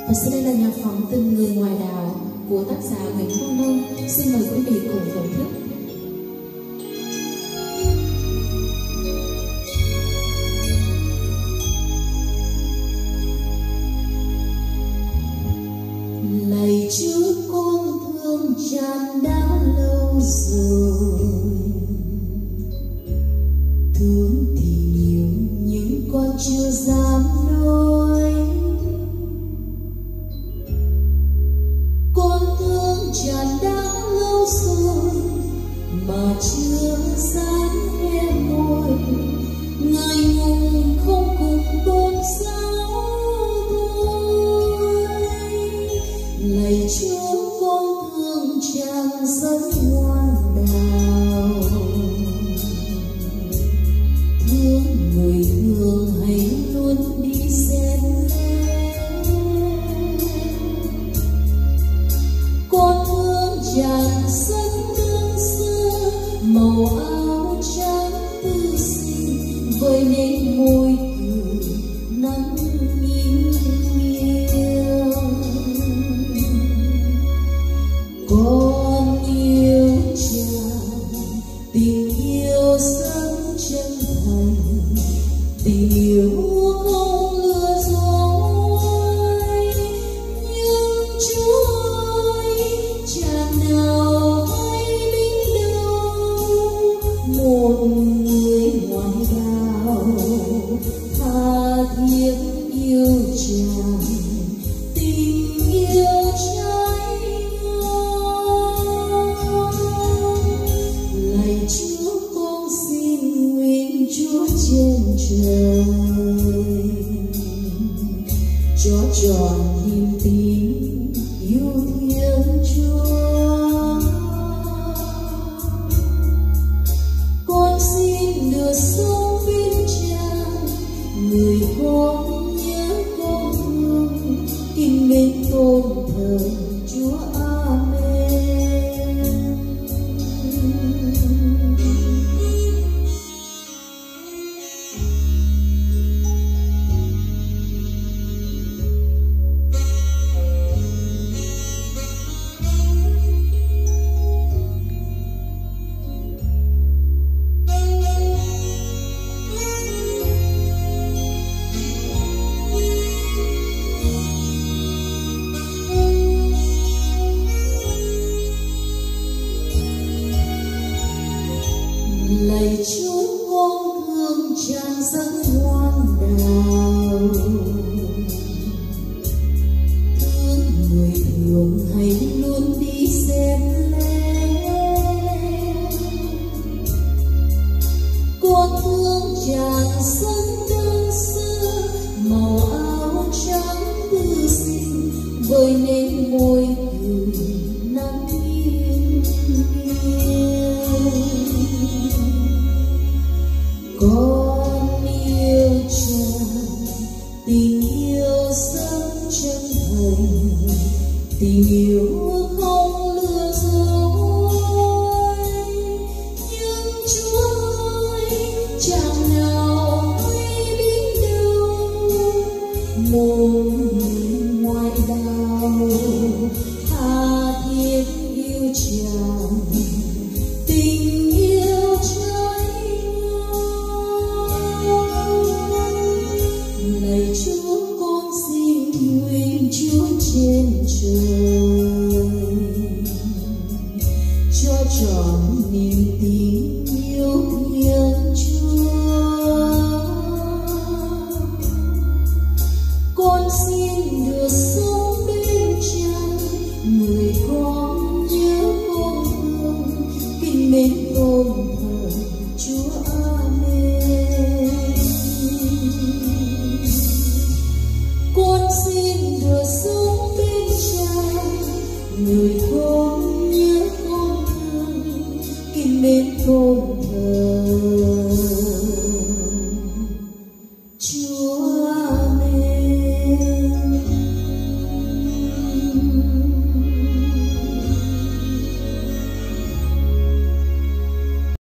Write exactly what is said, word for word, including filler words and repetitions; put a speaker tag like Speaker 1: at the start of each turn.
Speaker 1: Và sau đây là nhạc phẩm Tình Người Ngoài Đảo của tác giả Nguyễn Thu Nông. Xin mời quý vị cùng thưởng thức.
Speaker 2: Lạy Chúa, con thương Chan đã lâu rồi, thương thì nhiều nhưng con chưa dám nói. Con thương Chan đã lâu rồi mà chưa dám hé môi, ngại ngùng không cùng tôn giáo thôi. Lạy Chúa, con thương Chan rất ngoan đạo, thương người thương hãy luôn đi xem lên. Con thương Chan rất tương xưa, màu áo trắng tư sinh với nét môi cười nắng nghiêng nghiêng. Con yêu Chan, tình yêu rất chân thành, tình yêu không lừa dối. Nhưng Chúa ơi, Chan nào hay biết đâu, một người ngoại đạo tha thiết yêu Chan, tình yêu trái ngon. Lạy Chúa, con xin nguyện Chúa trên trời cho tròn niềm tin yêu Thiên Chúa. Con xin được sống bên Cha, người con nhớ con thương, kính mến tôn thờ Chúa. Amen. Lạy Chúa, con thương Chan rất ngoan đạo, thương người thường hãy luôn đi xem lên. Con thương Chan rất đơn sơ, màu áo trắng tư sinh với nét môi cười nắng nghiêng nghiêng. Con yêu Chan, tình yêu rất chân thành, tình yêu không lừa dối. Nhưng Chúa ơi, Chan nào hay biết đâu, một người ngoại đạo tha thiết yêu Chan, tình yêu trái ngon. Lạy Chúa, con xin nguyện Chúa trên trời cho tròn niềm tin yêu Thiên Chúa. Con xin được